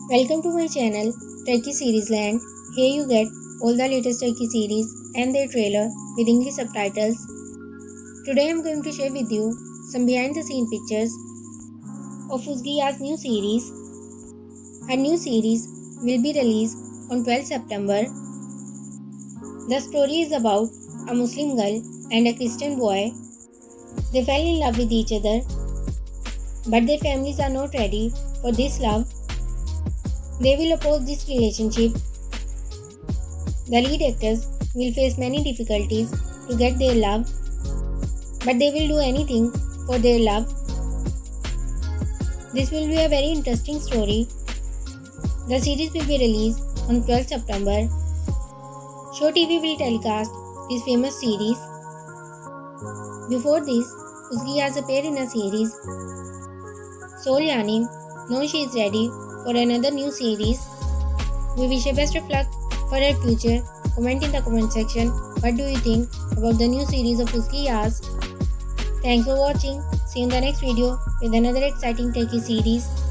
Welcome to my channel Turkey Series Land. Here you get all the latest Turkey series and their trailer with English subtitles. Today I am going to share with you some behind the scene pictures of Uzgiya's new series. Her new series will be released on 12 September. The story is about a Muslim girl and a Christian boy. They fell in love with each other, but their families are not ready for this love. They will oppose this relationship. The lead actors will face many difficulties to get their love, but they will do anything for their love. This will be a very interesting story. The series will be released on 12 September. Show TV will telecast this famous series. Before this, Uzgi has appeared in a series. Sol Yanim knows she is ready for another new series. We wish her best of luck for her future. Comment in the comment section what do you think about the new series of Uzgi Yas. Thanks for watching. See you in the next video with another exciting Turkey series.